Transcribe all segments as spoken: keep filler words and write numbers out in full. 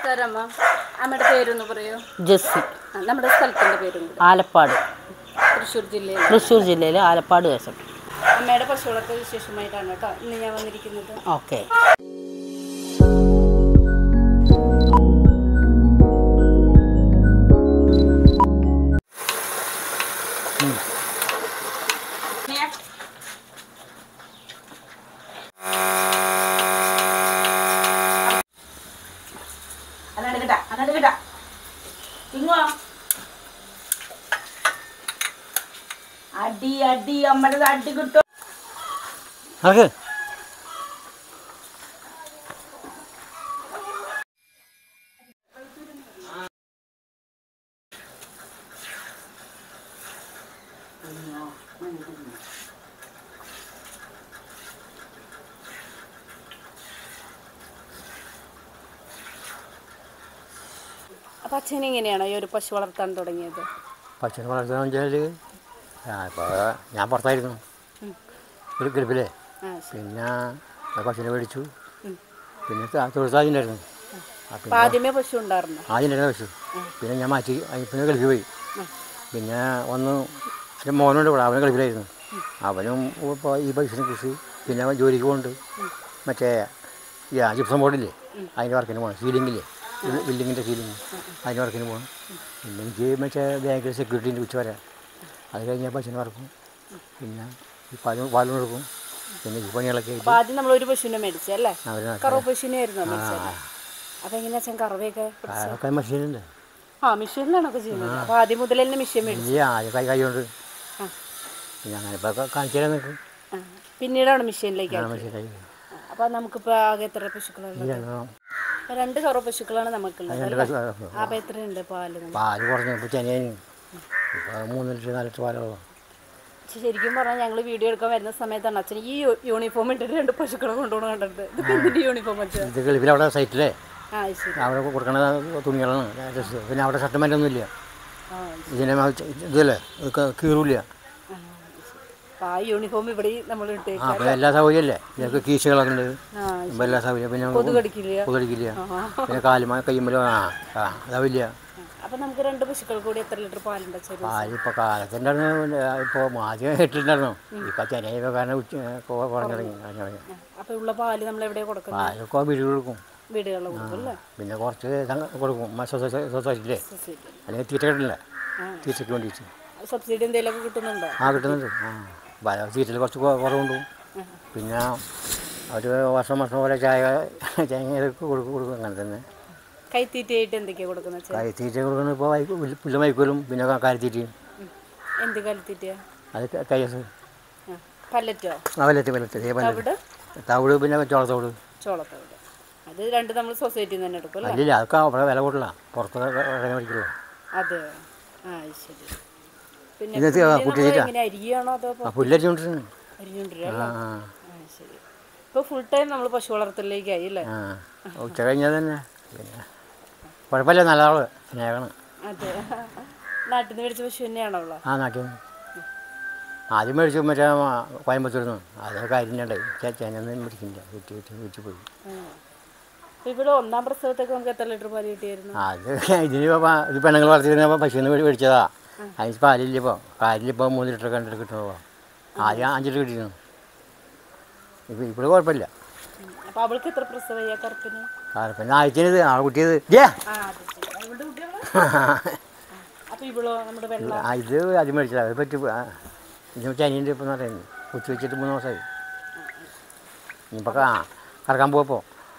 നമസ്കാരം അമ്മ. അമ്മയുടെ പേരൊന്ന് പറയൂ. ജെസ്സി. നമ്മുടെ സ്ഥലത്തിൻ്റെ പേരും ആലപ്പാട്, തൃശ്ശൂർ ജില്ലയിൽ തൃശ്ശൂർ ജില്ലയിൽ ആലപ്പാട് ദേശം. അമ്മയുടെ പശു വളർത്തൽ വിശേഷമായിട്ടാണ് കേട്ടോ ഇന്ന് ഞാൻ വന്നിരിക്കുന്നത്. ഓക്കെ. അടി അടി അമ്മയുടെ അടി കിട്ടും. അപ്പം അച്ഛൻ എങ്ങനെയാണോ ഈ ഒരു പശു വളർത്താൻ തുടങ്ങിയത്? പശുവിനെ വളർത്താന്ന് വെച്ചാൽ ഇപ്പോൾ ഞാൻ പുറത്തായിരുന്നു ഒരു ഗൾഫിലെ. പിന്നെ പശുവിനെ മേടിച്ചു. പിന്നെ തൊഴിലാളിണ്ടായിരുന്നു. ആദ്യമേ പശു ഉണ്ടായിരുന്നു. ആദ്യം ഉണ്ടായിരുന്ന പശു. പിന്നെ ഞാൻ മാറ്റി പിന്നെ ഗൾഫിൽ പോയി. പിന്നെ ഒന്ന് എൻ്റെ മോനുണ്ട് ഇവിടെ, അവന് ഗൾഫിലായിരുന്നു. അവനും ഇപ്പോൾ ഈ പശുവിനെ കൃഷി പിന്നെ അവൻ ജോലിക്ക് പോകുന്നുണ്ട്. മറ്റേ ഈ ജിപ്സം ബോർഡില്ലേ അതിൻ്റെ വർക്കിന് പോകണം. സീലിങ്ങില്ലേ, ബിൽഡിങ്ങിൻ്റെ സീലിങ് അതിന് വർക്കിന് പോകണം. പിന്നെ എനിക്ക് മറ്റേ ബാങ്കിൽ സെക്യൂരിറ്റീൻ്റെ ഉച്ച വരാം. അത് കഴിഞ്ഞാൽ പശുവിനെ വറക്കും. പിന്നെ ഈ പാലും പാലും കൊടുക്കും. പിന്നെ ഈ പണികളൊക്കെ ആദ്യം നമ്മൾ ഒരു പശുവിനെ മേടിച്ചല്ലേ? കറവ് പശുവിനായിരുന്നു. അപ്പം എങ്ങനെയാ അച്ഛൻ കറവയൊക്കെ? അതൊക്കെ മെഷീനുണ്ട്. ആ മെഷീനിലാണൊക്കെ ചെയ്യുന്നത്. അപ്പോൾ ആദ്യം മുതൽ തന്നെ മെഷീൻ മേടിച്ചു. ആദ്യം കൈ കൈ കൊണ്ട് പിന്നെ അങ്ങനെ ഇപ്പോൾ കാണിച്ചു തരാൻ നിൽക്കും. പിന്നീടാണ് മെഷീനിലേക്ക്. അപ്പോൾ നമുക്കിപ്പോൾ ആകെ എത്ര പശുക്കളുണ്ട്? രണ്ട് കറവ് പശുക്കളാണ് നമുക്കുള്ളത്. അപ്പോൾ എത്രയുണ്ട് പാല്? പാല് കുറഞ്ഞു. ഇപ്പോൾ ചെനയും ഇപ്പോൾ മൂന്ന് ലിറ്റർ നാല് ലിറ്റർ പാലുള്ളൂ. ശരിക്കും പറഞ്ഞാൽ ഞങ്ങൾ വീഡിയോ എടുക്കാൻ വരുന്ന സമയത്താണ് അച്ഛൻ ഈ യൂണിഫോം ഇട്ടിട്ട് രണ്ട് പശുക്കളെ കൊണ്ടുപോകണം കണ്ടത്. ഇതിപ്പോൾ എന്തിൻ്റെ യൂണിഫോം വെച്ചാൽ? ഇത് ഗൾഫിൽ അവിടെ സൈറ്റിലെ ആ ശരി അവിടെ കൊടുക്കണ തുണികളാണ്. പിന്നെ അവിടെ ഷർട്ടുമാരൊന്നും ഇല്ല. ഇതിനെ ഇതല്ലേ കീറില്ല. ആ യൂണിഫോം ഇവിടെ നമ്മൾ ആ അപ്പോൾ എല്ലാ സൗകര്യമല്ലേ. ഇതൊക്കെ കീശകളൊക്കെ ഉണ്ട്. അപ്പോൾ എല്ലാ സൗകര്യം. പിന്നെ കൊതുകടിക്കില്ല കൊതുകടിക്കില്ല. പിന്നെ കാലുമ കയ്യുമ്പോൾ ആ ആ അതാവില്ല. അപ്പം നമുക്ക് രണ്ട് പശുക്കൾ കൂടി എത്ര ലിറ്റർ പാലുണ്ട്? പാല് ഇപ്പോൾ കാലത്തുണ്ടായിരുന്നു. ഇപ്പോൾ ആദ്യം എട്ടിട്ടുണ്ടായിരുന്നു. ഇപ്പം ചെനയൊക്കെ കാരണം കുറഞ്ഞു തുടങ്ങി. അപ്പോൾ ഉള്ള പാല് നമ്മൾ എവിടെയാണ് കൊടുക്കുന്നത്? പാലൊക്കെ വീട് കൊടുക്കും. വീടുകളിൽ കൊടുക്കും അല്ലേ? പിന്നെ കുറച്ച് കൊടുക്കും സൊസൈറ്റിയിലെ. അല്ലെങ്കിൽ തീറ്റ കിട്ടില്ല. തീറ്റയ്ക്ക് വേണ്ടിയിട്ട് സബ്സിഡി എന്തെങ്കിലുമൊക്കെ കിട്ടുന്നുണ്ടോ? ആ കിട്ടുന്നുണ്ട്. ആ തീറ്റയിൽ കുറച്ച് കുറവുണ്ട്. പിന്നെ ഒരു വർഷം വർഷം പോലെ ചായ തേങ്ങയൊക്കെ കൊടുക്കും കൊടുക്കും അങ്ങനെ തന്നെ. കൈത്തീറ്റയായിട്ട് എന്തൊക്കെയാണ് കൊടുക്കുന്നത്? കൈത്തീറ്റ കൊടുക്കുന്നത് ഇപ്പോൾ പുല്ല് വൈക്കോലും പിന്നെ കാലിത്തീറ്റയും. എന്ത് കാലിത്തീറ്റയാ അത്? കയ്യസ് പല്ലറ്റോ? ആ പല്ലറ്റ് പല്ലറ്റ് പല്ലറ്റ് തവിട് പിന്നെ ചോളത്തവിട്. ചോളത്തവിട് അത് രണ്ട് നമ്മൾ സൊസൈറ്റിയിൽ തന്നെ എടുക്കും അല്ലേ? അല്ല അതൊക്കെ അവിടെ വില കൂട്ടില്ല. പുറത്ത് ഇറങ്ങി മേടിക്കുള്ളൂ. അതെ ആ ശരി. പിന്നെ അരിയാണോ അതോ പുല്ലരിഞ്ഞോണ്ടിരുന്നു? അരിഞ്ഞോണ്ടിരുന്നു. ആ ശരി. ഇപ്പോൾ ഫുൾ ടൈം നമ്മൾ പശു വളർത്തലിലേക്കായി അല്ലേ? ആ ഉച്ച കഴിഞ്ഞാൽ തന്നെ. പിന്നെ കുഴപ്പമില്ല, നല്ല ആള് സ്നേഹമാണ്. അതെ. നാട്ടിൽ നിന്ന് മേടിച്ച പശു തന്നെയാണോ ഉള്ളത്? ആ നാട്ടിൽ നിന്ന് ആദ്യം മേടിച്ചു മറ്റേ കോയമ്പത്തൂരിൽ നിന്ന്. അത് കാര്യമുണ്ടായി. ചേച്ചനൊന്നും മേടിക്കുന്നില്ല. വിറ്റ് വിറ്റ് വിറ്റ് പോയി. ഇവിടെ ഒന്നാം പ്രസവത്തൊക്കെ നമുക്ക് എത്ര ലിറ്റർ പാല് കിട്ടിയായിരുന്നു? അത് ഇതിന് ഇത് പെണ്ണുങ്ങൾ വളർത്തിയിരുന്നപ്പോൾ പശുവിന് മേടിച്ചതാ. അതിന് പാലില്ല. ഇപ്പോൾ പാലിലിപ്പോൾ മൂന്ന് ലിറ്റർ കണ്ടിട്ട് കിട്ടുന്നുള്ളൂ. ആദ്യം അഞ്ച് ലിറ്റർ കിട്ടിയിരുന്നു. ഇപ്പോൾ ഇപ്പോൾ കുഴപ്പമില്ല. അപ്പോൾ അവൾക്ക് എത്ര പ്രസവ കറുപ്പിന്? കറുപ്പിന് ആഴ്ചത് ആൾ കുട്ടിയത്. ഇത് ആദ്യം മേടിച്ചതാ. അത് പറ്റി ഇതിന് ചനിയുണ്ട്. ഇപ്പോൾ എന്ന് പറയുന്നത് കുത്തി വെച്ചിട്ട് മൂന്ന് മാസമായി. ഇനിയിപ്പോൾ കറക്കാൻ പോയപ്പോൾ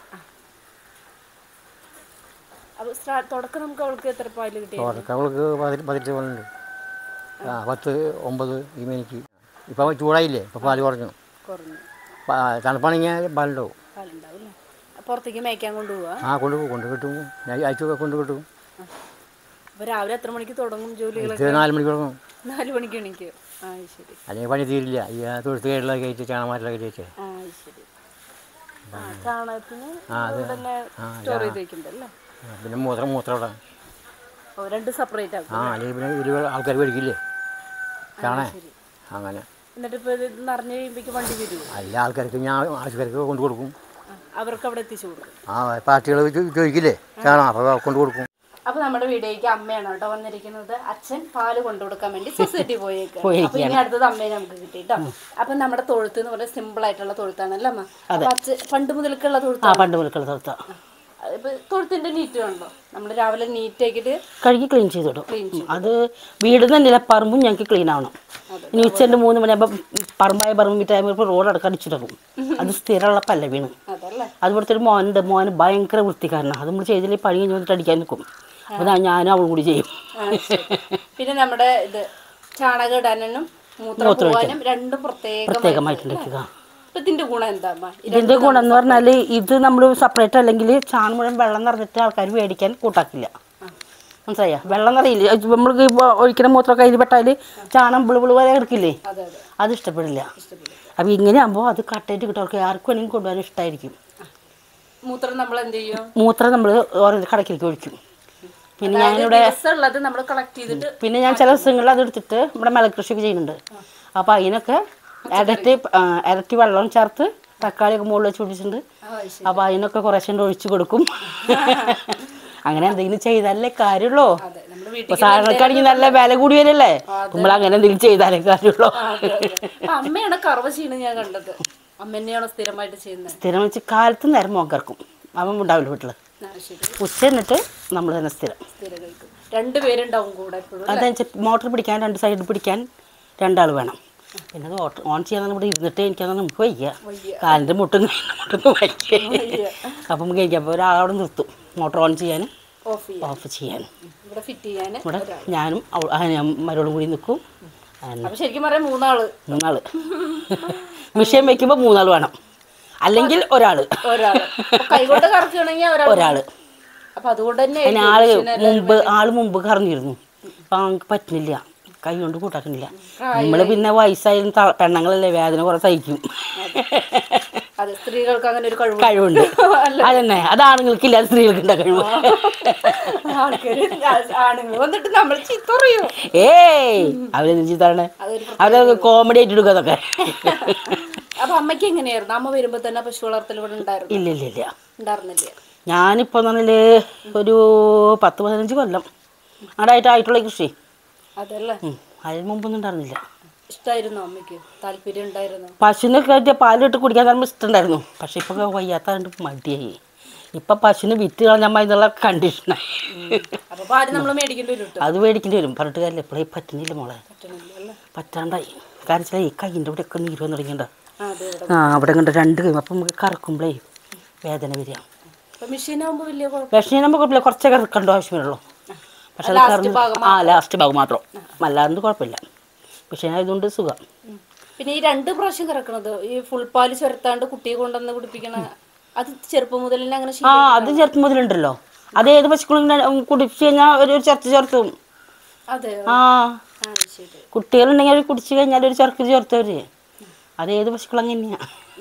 തുടക്കം നമുക്ക് അവൾക്ക് എത്ര പാല് കിട്ടി? തുടക്കം അവൾക്ക് പതിനെട്ട് പാലുണ്ട്. ആ പത്ത് ഒമ്പത് ഈ മേനിക്ക്. ഇപ്പോൾ ചൂടായില്ലേ, ഇപ്പോൾ പാല് കുറഞ്ഞു. തണുപ്പാണെങ്കിൽ പാലുണ്ടാവും. പാലുണ്ടാവും. പുറത്തേക്ക് മേയ്ക്കാൻ കൊണ്ടുപോവാ? ആ കൊണ്ടുപോകും. കൊണ്ട് കിട്ടും. ആഴ്ച കൊണ്ട് കിട്ടും. അപ്പോൾ രാവിലെ എത്ര മണിക്ക് തുടങ്ങും ജോലികളൊക്കെ? നാല് മണിക്ക് തുടങ്ങും. നാല് മണിക്ക് എണീക്കും. ആ ശരി. അല്ലെങ്കിൽ പണി തീരില്ല. ഈ തൊഴുത്ത് കയറിലൊക്കെ കയറ്റി ചാണകമാരിലൊക്കെ കയറ്റി. ആ ശരി. ചാണകത്തിന് തന്നെ സ്റ്റോർ ചെയ്ത് വെക്കുന്നുണ്ടല്ലേ? പിന്നെ മൂത്രം മൂത്രം ഇടാം. രണ്ട് സെപ്പറേറ്റ് ആക്കും. ആ അല്ലെങ്കിൽ പിന്നെ ഇരുപത് ആൾക്കാർ മേടിക്കില്ലേ ചാണേ അങ്ങനെ. എന്നിട്ട് ഇപ്പോൾ ഇത് നിറഞ്ഞ് കഴിയുമ്പോഴേക്ക് വണ്ടി വരുമോ? എല്ലാ ആൾക്കാർക്ക് ഞാൻ ആൾക്കാർക്ക് കൊണ്ടു കൊടുക്കും. അവർക്ക് അവിടെ എത്തിച്ചു കൊടുക്കും. ആ പാർട്ടികൾ ചോദിക്കില്ലേ ചാണകം അപ്പോൾ കൊണ്ട് കൊടുക്കും. അപ്പൊ നമ്മുടെ വീഡിയോയ്ക്ക് അമ്മയാണ് കേട്ടോ വന്നിരിക്കുന്നത്. അച്ഛൻ പാല് കൊണ്ടു കൊടുക്കാൻ വേണ്ടി സൊസൈറ്റി പോയേക്ക്. അപ്പൊ ഇനി അടുത്തത് അമ്മയെ നമുക്ക് കിട്ടിട്ടോ. അപ്പൊ നമ്മുടെ തൊഴുത്ത് എന്ന് പറയുന്നത് സിമ്പിൾ ആയിട്ടുള്ള തൊഴുത്താണല്ലോ അമ്മ. അപ്പൊ അച്ഛൻ പണ്ട് മുതൽക്കുള്ള തൊഴുത്താണ്. പണ്ട് മുതൽക്കുള്ള തൊഴുത്ത. ഇപ്പൊ തൊഴുത്തിന്റെ നീറ്റ് കണ്ടോ, നമ്മൾ രാവിലെ നീറ്റ് ആക്കിയിട്ട് കഴുകി ക്ലീൻ ചെയ്തിടും. അത് വീട് തന്നെയല്ല, പറമ്പും ഞങ്ങൾക്ക് ക്ലീൻ ആവണം. ഇനി ഉച്ചൻ്റെ മൂന്ന് മണിയാകുമ്പോൾ പറമ്പായ പറമ്പ് ടൈമിൽ റോഡ് അടക്കം അടിച്ചിടും. അത് സ്ഥിരമുള്ള പല്ലവീണ്. അതുപോലത്തെ ഒരു മോനുണ്ട്. മോന് ഭയങ്കര വൃത്തിക്കാരനാണ്. അത് നമ്മൾ ചെയ്തില്ലെങ്കിൽ പണി കഴിഞ്ഞിട്ട് അടിക്കാൻ നിൽക്കും. അപ്പോൾ ഞാനും അവളും കൂടി ചെയ്യും. പിന്നെ നമ്മുടെ ഇത് ചാണകം ഇടാനും മൂത്രം പോകാനും രണ്ടും പ്രത്യേകമായിട്ടുണ്ടാക്കുക. ഇതിന്റെ ഗുണം എന്താ? ഇതിന്റെ ഗുണം എന്ന് പറഞ്ഞാൽ ഇത് നമ്മൾ സെപ്പറേറ്റ് അല്ലെങ്കിൽ ചാണകം മുഴുവൻ വെള്ളം നിറഞ്ഞിട്ട് ആൾക്കാർ മേടിക്കാൻ കൂട്ടാക്കില്ല. മനസ്സിലായ? വെള്ളം നിറയില്ല. നമ്മൾക്ക് ഇപ്പോൾ ഒഴിക്കുന്ന മൂത്രം കയ്യിൽ പെട്ടാൽ ചാണം ബിളുബിള് വരെ എടുക്കില്ലേ, അത് ഇഷ്ടപ്പെടില്ല. അപ്പം ഇങ്ങനെ ആകുമ്പോൾ അത് കട്ടായിട്ട് കിട്ടും. അവർക്ക് ആർക്കും വേണമെങ്കിൽ കൊണ്ടുപോകാൻ ഇഷ്ടമായിരിക്കും. മൂത്രം നമ്മൾ എന്ത് ചെയ്യും? മൂത്രം നമ്മൾ ഓരോ കടക്കിലേക്ക് ഒഴിക്കും. പിന്നെ ഞാനിവിടെ പിന്നെ ഞാൻ ചില ദിവസങ്ങളിൽ അത് എടുത്തിട്ട് ഇവിടെ മലകൃഷിയൊക്കെ ചെയ്യുന്നുണ്ട്. അപ്പോൾ അതിനൊക്കെ ഇരട്ടി ഇരട്ടി വെള്ളം ചേർത്ത് തക്കാളിയൊക്കെ മുകളിൽ വെച്ച് പിടിച്ചിട്ടുണ്ട്. അപ്പോൾ അതിനൊക്കെ കുറച്ചുകൊണ്ട് ഒഴിച്ചു കൊടുക്കും. അങ്ങനെ എന്തെങ്കിലും ചെയ്താലേ കാര്യമുള്ളൂ. ഇപ്പൊ സാധനക്കാണെങ്കിൽ നല്ല വില കൂടി വരല്ലേ, നമ്മൾ അങ്ങനെ എന്തെങ്കിലും ചെയ്താലേ കാര്യമുള്ളൂ. അമ്മയാണ് കറവ ചെയ്യുന്നത് ഞാൻ കണ്ടത്. അമ്മ തന്നെയാണോ സ്ഥിരമായിട്ട് ചെയ്യുന്നത്? സ്ഥിരം വെച്ച് കാലത്ത് നേരം മോക്കർക്കും. അവൻ ഉണ്ടാവില്ല വീട്ടില്. ഉച്ച എന്നിട്ട് നമ്മൾ തന്നെ സ്ഥിരം രണ്ടുപേരുണ്ടാവും കൂടെ. അതെന്ന് മോട്ടർ പിടിക്കാൻ രണ്ട് സൈഡിൽ പിടിക്കാൻ രണ്ടാൾ വേണം. പിന്നെ അത് ഓൺ ചെയ്യാൻ ഇവിടെ ഇരുന്നിട്ട് എനിക്കത് നമുക്ക് വയ്യ. കാലിൻ്റെ മുട്ടും മുട്ടൊന്നും വയ്ക്കുക. അപ്പം നമുക്ക് കഴിക്കാൻ ഒരാളവിടെ നിർത്തും മോട്ടർ ഓൺ ചെയ്യാനും ഓഫ് ചെയ്യാനും. ഇവിടെ ഞാനും മരോളും കൂടി നിൽക്കും. ശരിക്കും പറയാം മൂന്നാള് മൂന്നാള് മിഷ്യൻ വെക്കുമ്പോൾ മൂന്നാൾ വേണം, അല്ലെങ്കിൽ ഒരാള് ഒരാള്. ആള് മുമ്പ് ആള് മുമ്പ് കറങ്ങിയിരുന്നു. അപ്പം നമുക്ക് പറ്റുന്നില്ല, കൈ കൊണ്ട് കൂട്ടാക്കുന്നില്ല. നമ്മള് പിന്നെ വയസ്സായാലും പെണ്ണുങ്ങളല്ലേ, വേദന കുറെ സഹിക്കും. സ്ത്രീകൾക്ക് അങ്ങനെ ഒരു കഴിവുണ്ട്. അതന്നെ, അത് ആണുങ്ങൾക്കില്ല, സ്ത്രീകൾക്കുണ്ട കഴിവ്. ഏയ് അവരെന്ത് ചീത്താണ്, അവരത് കോമഡി ആയിട്ട് എടുക്കുക അതൊക്കെ. അപ്പൊ അമ്മയ്ക്ക് എങ്ങനെയായിരുന്നു? അമ്മ വരുമ്പോ തന്നെ പശു വളർത്തൽ ഇവിടെ ഉണ്ടായിരുന്നു? ഇല്ല ഇല്ല ഇല്ല ഉണ്ടായിരുന്നില്ല. ഞാനിപ്പോ പറഞ്ഞാല് ഒരു പത്ത് പതിനഞ്ച് കൊല്ലം അടായിട്ട് ആയിട്ടുള്ള കൃഷി. അതല്ലേ? അതിന് മുമ്പൊന്നും ഉണ്ടായിരുന്നില്ല. ഇഷ്ടമായിരുന്നു അമ്മയ്ക്ക്? താല്പര്യം ഉണ്ടായിരുന്നു? പശുവിനൊക്കെ പാലിട്ട് കുടിക്കാൻ നമ്മൾ ഇഷ്ടമുണ്ടായിരുന്നു. പക്ഷെ ഇപ്പൊ വയ്യാത്തതുകൊണ്ട് മടിയായി. ഇപ്പൊ പശുവിന് വിറ്റ് കളഞ്ഞാൽ എന്നുള്ള കണ്ടീഷനായി. അത് മേടിക്കേണ്ടി വരും. പറഞ്ഞിട്ട് കാര്യമില്ല, എപ്പോഴേ പറ്റുന്നില്ല മോളെ, പറ്റാണ്ടായി. കാരണം വെച്ചാൽ ഈ കയ്യിൻ്റെ ഇവിടെ ഒക്കെ നീര് വന്ന് തുടങ്ങിണ്ട. ആ അവിടെ കണ്ട രണ്ട് കൈ അപ്പം നമുക്ക് കറക്കുമ്പോഴേ വേദന വരിക. മെഷീനാകുമ്പോൾ വലിയ മെഷീനാകുമ്പോൾ കുഴപ്പമില്ല, കുറച്ചൊക്കെ കറക്കേണ്ട ആവശ്യമുള്ളൂ. പക്ഷെ അത് കറന്ന് ആ ലാസ്റ്റ് ഭാഗം മാത്രം, അല്ലാണ്ട് കുഴപ്പമില്ല. മെഷീനായതുകൊണ്ട് സുഖം. പിന്നെ ഈ രണ്ട് പ്രാവശ്യം കറക്കണത്, ഈ ഫുൾ പാല് ചുരത്താണ്ട് കുട്ടിയെ കൊണ്ടുവന്ന് കുടിപ്പിക്കണ, അത് ചെറുപ്പം മുതൽ തന്നെ അങ്ങനെ? ആ അത് ചെറുപ്പം മുതലുണ്ടല്ലോ. അത് ഏത് പശുക്കളും കുടിച്ചു കഴിഞ്ഞാൽ ഒരു ചെറുത്ത് ചേർത്തും. ആ കുട്ടികളുണ്ടെങ്കിൽ അവർ കുടിച്ചു കഴിഞ്ഞാൽ ഒരു ചെറുക്ക് ചേർത്തവര്. അത് ഏത് പശുക്കളും അങ്ങനെയാ.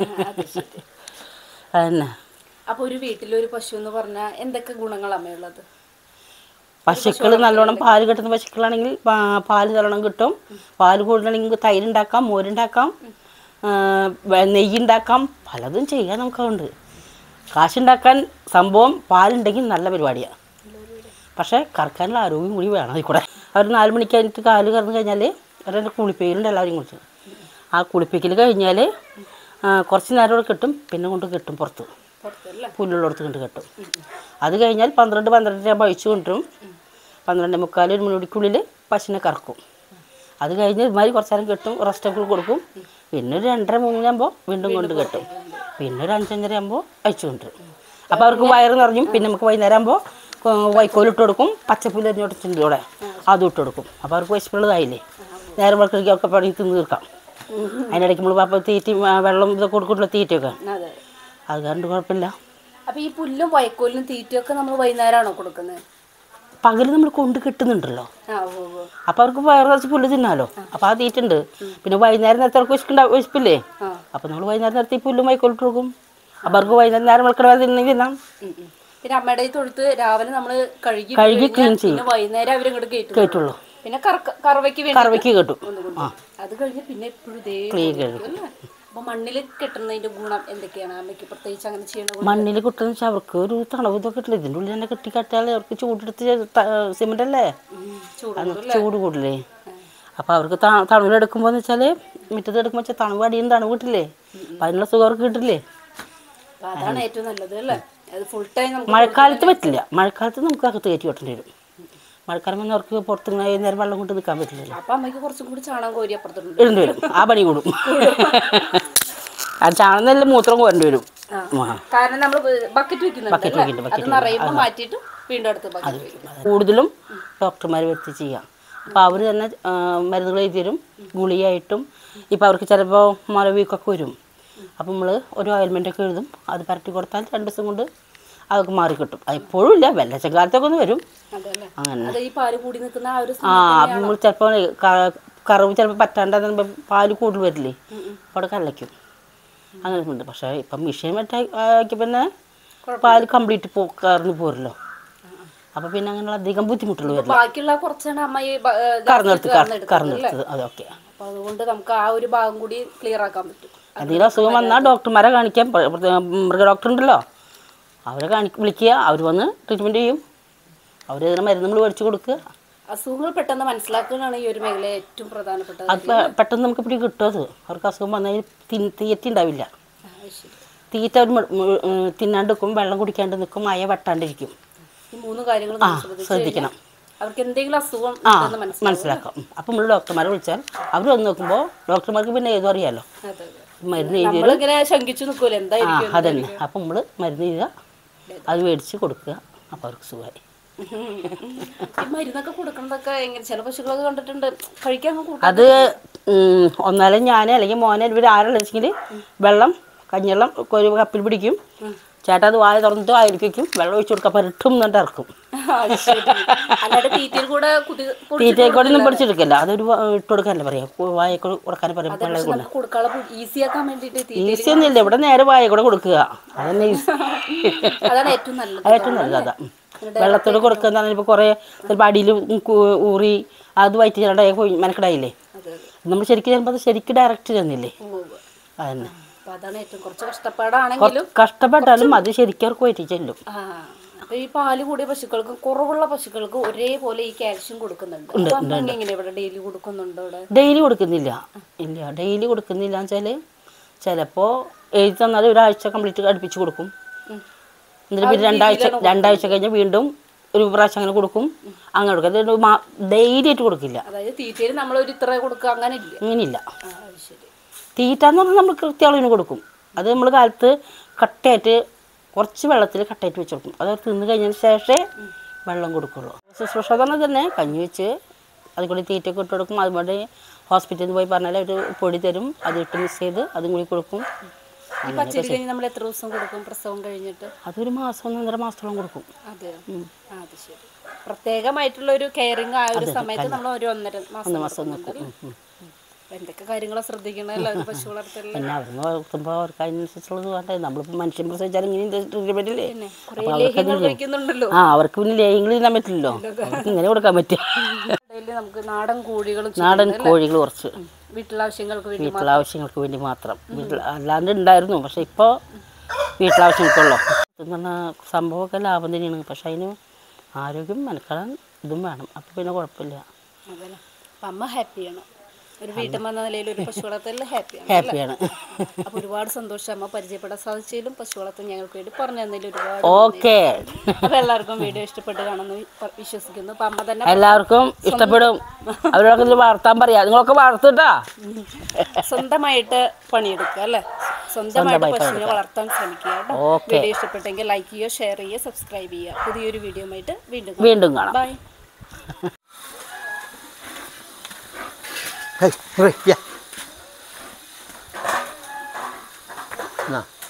അതന്നെ. അപ്പൊ ഒരു വീട്ടിലൊരു പശു എന്ന് പറഞ്ഞാൽ എന്തൊക്കെ ഗുണങ്ങളാണ് ഉള്ളത്? പശുക്കൾ നല്ലോണം പാല് കിട്ടുന്ന പശുക്കളാണെങ്കിൽ പാല് നല്ലോണം കിട്ടും. പാല് കൂടുതലാണെങ്കിൽ തൈരുണ്ടാക്കാം, മോരുണ്ടാക്കാം, നെയ്യുണ്ടാക്കാം, പലതും ചെയ്യാൻ നമുക്കുണ്ട്. കാശുണ്ടാക്കാൻ സംഭവം പാലുണ്ടെങ്കിൽ നല്ല പരിപാടിയാണ്. പക്ഷേ കറക്കാനുള്ള ആരോഗ്യം കൂടി വേണം. അതിൽ കൂടെ അവർ നാല് മണിക്ക് കഴിഞ്ഞിട്ട് കാല് കറന്ന് കഴിഞ്ഞാൽ അവരുടെ കുളിപ്പിക്കലുണ്ട് എല്ലാവരും കുറിച്ച്. ആ കുളിപ്പിക്കൽ കഴിഞ്ഞാൽ കുറച്ച് നേരം കൂടെ കിട്ടും, പിന്നെ കൊണ്ട് കിട്ടും പുറത്ത്, പുല്ലുള്ളടത്ത് കൊണ്ട് കെട്ടും. അത് കഴിഞ്ഞാൽ പന്ത്രണ്ട് പന്ത്രണ്ടര പഴിച്ചു കൊണ്ടുവരും. പന്ത്രണ്ട് മുക്കാൽ ഒരു മണിക്കുള്ളിൽ പശുവിനെ കറക്കും. അത് കഴിഞ്ഞ് ഇതുമാതിരി കുറച്ച് നേരം കെട്ടും, റെസ്റ്റൊക്കെ കൊടുക്കും. പിന്നെ ഒരു രണ്ടര മൂന്നാകുമ്പോൾ വീണ്ടും കൊണ്ട് കെട്ടും. പിന്നെ ഒരു അഞ്ചഞ്ചര ആകുമ്പോൾ അയച്ചു കൊണ്ടുവരും. അപ്പോൾ അവർക്ക് വയറ് നിറഞ്ഞും. പിന്നെ നമുക്ക് വൈകുന്നേരം ആകുമ്പോൾ വൈക്കോലിട്ട് കൊടുക്കും, പച്ചപ്പുല്ല് അരിഞ്ഞോട്ടിട്ടുണ്ട് ഇവിടെ, അതും ഇട്ട് കൊടുക്കും. അപ്പോൾ അവർക്ക് വിശപ്പുള്ളതായില്ലേ, നേരം വെളുക്കൊക്കെ പണി തിന്ന് തീർക്കാം. അതിനിടയ്ക്ക് നമ്മൾ പാപ്പ തീറ്റി വെള്ളം ഇതൊക്കെ കൊടുക്കുള്ള തീറ്റയൊക്കെ, അത് കണ്ട് കുഴപ്പമില്ല. അപ്പോൾ ഈ പുല്ലും വൈക്കോലും തീറ്റയൊക്കെ നമ്മൾ വൈകുന്നേരമാണോ കൊടുക്കുന്നത്? പകല് നമ്മൾ കൊണ്ട് കിട്ടുന്നുണ്ടല്ലോ, അപ്പോൾ അവർക്ക് വയറ് കുറച്ച് പുല്ല് തിന്നാലോ. അപ്പോൾ ആ തീറ്റുണ്ട്. പിന്നെ വൈകുന്നേരം നേരത്തെ അവർക്ക് വിശക്കുണ്ടാവും, വിശപ്പില്ലേ, അപ്പോൾ നമ്മൾ വൈകുന്നേരം നേരത്തെ ഈ പുല്ലും വൈക്കോലിട്ട് കൊടുക്കും. അപ്പോൾ അവർക്ക് വൈകുന്നേരം നേരം വെളുക്കണ തിന്നെങ്കിൽ തിന്നാം. പിന്നെ അമ്മയുടെ തൊഴുത്ത് രാവിലെ നമ്മൾ കഴുകി കഴുകി ക്ലീൻ ചെയ്യും, വൈകുന്നേരം അവരിങ്ങോട്ട് കേട്ടുള്ളൂ. പിന്നെ കറവയ്ക്ക് കറവയ്ക്ക് കേട്ടു. അത് കഴിഞ്ഞ് പിന്നെ എപ്പോഴും ക്ലീൻ കഴുകും. അപ്പോൾ മണ്ണിൽ കെട്ടുന്നതിൻ്റെ ഗുണം എന്തൊക്കെയാണ് അമ്മയ്ക്ക് പ്രത്യേകിച്ച് അങ്ങനെ ചെയ്യണം? മണ്ണിൽ കിട്ടുന്ന വെച്ചാൽ അവർക്ക് ഒരു തണവ് ഇതൊക്കെ കിട്ടില്ല. ഇതിൻ്റെ ഉള്ളിൽ തന്നെ കെട്ടി കെട്ടിയാൽ അവർക്ക് ചൂടെടുത്ത് സിമെൻ്റ് അല്ലേ, ചൂട് കൂടില്ലേ. അപ്പോൾ അവർക്ക് തണുവിലെടുക്കുമ്പോൾ എന്ന് വെച്ചാൽ മുറ്റത്ത് എടുക്കുമ്പോൾ വെച്ചാൽ തണുവ് അടിയും തണുവ് കിട്ടില്ലേ, അപ്പം അതിനുള്ള സുഖം അവർക്ക് കിട്ടില്ലേ. അതാണ് ഏറ്റവും നല്ലത് അല്ലേ. അത് ഫുൾ ടൈം മഴക്കാലത്ത് പറ്റില്ല. മഴക്കാലത്ത് നമുക്ക് അകത്ത് കയറ്റി വെട്ടേണ്ടി വരും. മഴക്കാലം വന്ന് അവർക്ക് പുറത്തുനിന്ന് നേരം വെള്ളം കൊണ്ട് നിൽക്കാൻ പറ്റില്ലല്ലോ. അപ്പം അമ്മയ്ക്ക് കുറച്ചും കൂടി ചാണകം കോരി അപ്പുറത്തുണ്ട് ഇടേണ്ടി വരും. ആ പണി കൂടും. ആ ചാണകം നല്ല മൂത്രം കോരേണ്ടി വരും. കാരണം നമ്മൾ ബക്കറ്റ് വെക്കുന്നുണ്ട്, മാറ്റിയിട്ട് വീണ്ടും അടുത്ത് കൂടുതലും ഡോക്ടർമാർ വരുത്തി ചെയ്യാം. അപ്പോൾ അവർ തന്നെ മരുന്നുകൾ എഴുതി തരും ഗുളിയായിട്ടും. ഇപ്പോൾ അവർക്ക് ചിലപ്പോൾ മല വീക്കൊക്കെ വരും. അപ്പോൾ നമ്മൾ ഒരു ഓയിൽമെൻറ്റൊക്കെ എഴുതും. അത് പരട്ടി കൊടുത്താൽ രണ്ട് ദിവസം കൊണ്ട് അതൊക്കെ മാറി കിട്ടും. എപ്പോഴും ഇല്ല, വെള്ളച്ചക്കാലത്തൊക്കെ ഒന്ന് വരും. അങ്ങനെ ആ നമ്മൾ ചിലപ്പോൾ കറവ് ചിലപ്പോൾ പറ്റാണ്ട് പാല് കൂടുതൽ വരില്ലേ, അപ്പോൾ അവിടെ കലയ്ക്കും. അങ്ങനെ ഉണ്ട്. പക്ഷേ ഇപ്പം മിഷീൻ മറ്റാക്കി പിന്നെ പാല് കംപ്ലീറ്റ് പോ കറന്ന് പോരല്ലോ. അപ്പോൾ പിന്നെ അങ്ങനെയുള്ള അധികം ബുദ്ധിമുട്ടുള്ള വരില്ല. ബാക്കിയുള്ള കുറച്ചാണ് അമ്മ കറന്നെടുത്ത് കറന്നെടുത്തത് അതൊക്കെ. അപ്പോൾ അതുകൊണ്ട് നമുക്ക് ആ ഒരു ഭാഗം കൂടി ക്ലിയർ ആക്കാൻ പറ്റും. എന്തെങ്കിലും അസുഖം വന്നാൽ ഡോക്ടർമാരെ കാണിക്കാം. മൃഗ ഡോക്ടർ ഉണ്ടല്ലോ, അവരെ കാണി വിളിക്കുക. അവർ വന്ന് ട്രീറ്റ്മെൻറ്റ് ചെയ്യും. അവർ ഇതിന് മരുന്ന് നമ്മൾ മേടിച്ച് കൊടുക്കുക. അസുഖങ്ങൾ പെട്ടെന്ന് മനസ്സിലാക്കുന്നതാണ് ഈ ഒരു മേഖല ഏറ്റവും പ്രധാനപ്പെട്ടത്. അത് പെട്ടെന്ന് നമുക്ക് ഇവിടെ കിട്ടും. അത് അവർക്ക് അസുഖം വന്നാൽ തീറ്റ ഉണ്ടാവില്ല. തീറ്റ അവർ തിന്നാണ്ട് നിൽക്കും, വെള്ളം കുടിക്കാണ്ട് നിൽക്കും, മയ വെട്ടാണ്ടിരിക്കും. ഈ മൂന്ന് കാര്യങ്ങൾ ശ്രദ്ധിക്കണം. അവർക്ക് എന്തെങ്കിലും അസുഖം ആ മനസ്സിലാക്കാം. അപ്പം നമ്മൾ ഡോക്ടർമാരെ വിളിച്ചാൽ അവർ വന്ന് നോക്കുമ്പോൾ ഡോക്ടർമാർക്ക് പിന്നെ ഏതും അറിയാമല്ലോ. മരുന്ന് എഴുതി അതന്നെ. അപ്പം നമ്മൾ മരുന്ന് എഴുതുക, അത് മേടിച്ച് കൊടുക്കുക. അപ്പോൾ അവർക്ക് സുഖമായി. മരുന്നൊക്കെ കൊടുക്കുന്നതൊക്കെ എങ്ങനെ ചില പശുക്കളൊക്കെ കണ്ടിട്ടുണ്ട് കഴിക്കാൻ. അത് ഒന്നാലും ഞാൻ അല്ലെങ്കിൽ മോനെ ഇവർ ആരുള്ള വെച്ചെങ്കിൽ വെള്ളം കഞ്ഞിവെള്ളം ഒരു കപ്പിൽ പിടിക്കും. ചേട്ടാ അത് വായ തുറന്നിട്ട് വായിലേക്ക് വയ്ക്കും, വെള്ളം ഒഴിച്ച് കൊടുക്കുക, പരിട്ടും എന്നിട്ട് ഇറക്കും. തീറ്റയിൽ കൂടെ ഒന്നും പിടിച്ചെടുക്കില്ല. അതൊരു ഇട്ട് കൊടുക്കാനല്ലേ പറയാം, വായ കൂടെ കൊടുക്കാൻ പറയും. വെള്ളം കൊണ്ട് ഈസി ഒന്നും ഇല്ല, ഇവിടെ നേരെ വായ കൂടെ കൊടുക്കുക. അതന്നെ ഈസി, ഏറ്റവും നല്ലത് അതാ. വെള്ളത്തോട് കൊടുക്കുന്നതാണ്. ഇപ്പോൾ കുറേ ചിലപ്പോൾ അടിയിൽ ഊറി അത് വയറ്റി ചിലണ്ടായി പോയി മെനക്കെടായില്ലേ. നമ്മൾ ശരിക്കും ചിലപ്പോൾ അത് ശരിക്കും ഡയറക്റ്റ് ചെന്നില്ലേ. അതന്നെ കഷ്ടപ്പെട്ടാലും അത് ശരിക്കും അവർക്ക് വയറ്റി ചെല്ലും. ഈ പാല് കൂടിയ പശുക്കൾക്ക് കുറവുള്ള പശുക്കൾക്ക് ഒരേപോലെ ഈ കാൽഷ്യം കൊടുക്കുന്നുണ്ട്. ഡെയിലി കൊടുക്കുന്നുണ്ടോ? ഡെയിലി കൊടുക്കുന്നില്ല. ഇല്ല, ഡെയിലി കൊടുക്കുന്നില്ല എന്ന് വെച്ചാൽ ചിലപ്പോൾ എഴുതി തന്നാൽ ഒരാഴ്ച കംപ്ലീറ്റ് അടുപ്പിച്ച് കൊടുക്കും. എന്നിട്ട് പിന്നെ രണ്ടാഴ്ച രണ്ടാഴ്ച കഴിഞ്ഞ് വീണ്ടും ഒരു പ്രാവശ്യം അങ്ങനെ കൊടുക്കും. അങ്ങനെ കൊടുക്കും. ഡെയിലി ആയിട്ട് കൊടുക്കില്ല. അങ്ങനെയില്ല. തീറ്റ എന്ന് പറഞ്ഞാൽ നമ്മൾ കൃത്യളവിന് കൊടുക്കും. അത് നമ്മൾ കാലത്ത് കട്ടയായിട്ട് കുറച്ച് വെള്ളത്തിൽ കട്ടയായിട്ട് വെച്ച് കൊടുക്കും. അത് തിന്ന് കഴിഞ്ഞതിന് ശേഷമേ വെള്ളം കൊടുക്കുള്ളൂ. ശുശ്രൂഷ പറഞ്ഞാൽ തന്നെ കഞ്ഞി വെച്ച് അതും കൂടി തീറ്റയൊക്കെ ഇട്ട് കൊടുക്കും. അതുപോലെ ഹോസ്പിറ്റലിൽ പോയി പറഞ്ഞാൽ അവർ പൊടി തരും, അത് ഇട്ട് മിക്സ് ചെയ്ത് അതും കൂടി കൊടുക്കും. നമ്മൾ എത്ര ദിവസം കൊടുക്കും പ്രസവം കഴിഞ്ഞിട്ട്? അതൊരു മാസം ഒന്നര മാസത്തോളം കൊടുക്കും. അതെ, അത് ശരി. പ്രത്യേകമായിട്ടുള്ള ഒരു കെയറിങ് ആ ഒരു സമയത്ത് നമ്മൾ ഒരു ഒന്നര മാസം നിൽക്കും. എന്തൊക്കെ കാര്യങ്ങളാ ശ്രദ്ധിക്കണമല്ലോ പശു വളർത്തലിൽ. പിന്നെ അവർ വളർത്തുമ്പോൾ അവർക്ക് അതിനനുസരിച്ചുള്ളത് വേണ്ടേ. നമ്മളിപ്പോൾ മനുഷ്യൻ പ്രസവിച്ചാൽ ഇങ്ങനെ ട്രീറ്റ്മെൻറ്റില്ലേ. ആ അവർക്ക് പിന്നെ ലേയങ്ങൾ തിന്നാൻ പറ്റില്ലല്ലോ, അവർക്ക് ഇങ്ങനെ കൊടുക്കാൻ പറ്റും. നമുക്ക് നാടൻ കോഴികളും നാടൻ കോഴികൾ കുറച്ച് വീട്ടിലാവശ്യങ്ങൾക്ക് വേണ്ടി വീട്ടിലാവശ്യങ്ങൾക്ക് വേണ്ടി മാത്രം. വീട്ടിൽ അല്ലാണ്ട് ഉണ്ടായിരുന്നു, പക്ഷെ ഇപ്പോൾ വീട്ടിലാവശ്യങ്ങൾക്കുള്ളൂ. എന്ന് പറഞ്ഞാൽ സംഭവമൊക്കെ ലാഭം തന്നെയാണ്. പക്ഷെ അതിന് ആരോഗ്യം മെനക്കെടാൻ ഇതും വേണം. അപ്പോൾ പിന്നെ കുഴപ്പമില്ല. അതല്ലേ. അപ്പം അമ്മ ഹാപ്പിയാണ്, ഒരു വീട്ടമ്മ എന്ന നിലയിൽ ഒരു പശു വളർത്തലിൽ ഹാപ്പിയാണ്. ഹാപ്പിയാണ്. അപ്പോൾ ഒരുപാട് സന്തോഷം അമ്മ പരിചയപ്പെടാൻ സാധിച്ചതിലും പശു വളർത്തൽ ഞങ്ങൾക്ക് വേണ്ടി പറഞ്ഞു തന്നതിൽ ഒരുപാട്. ഓക്കെ. അപ്പോൾ എല്ലാവർക്കും വീഡിയോ ഇഷ്ടപ്പെട്ട് കാണുമെന്ന് വിശ്വസിക്കുന്നു. അപ്പം അമ്മ തന്നെ എല്ലാവർക്കും ഇഷ്ടപ്പെടും. അവരൊക്കെ വളർത്താൻ പറയാം, നിങ്ങളൊക്കെ വളർത്തിട്ടാ സ്വന്തമായിട്ട് പണിയെടുക്കുക അല്ലേ, സ്വന്തമായിട്ട് പശുവിനെ വളർത്താൻ ശ്രമിക്കുക കേട്ടോ. വീഡിയോ ഇഷ്ടപ്പെട്ടെങ്കിൽ ലൈക്ക് ചെയ്യുക, ഷെയർ ചെയ്യുക, സബ്സ്ക്രൈബ് ചെയ്യുക. പുതിയൊരു വീഡിയോ ആയിട്ട് വീണ്ടും വീണ്ടും കാണാം. Bye. Hey, hurry, yeah. Now.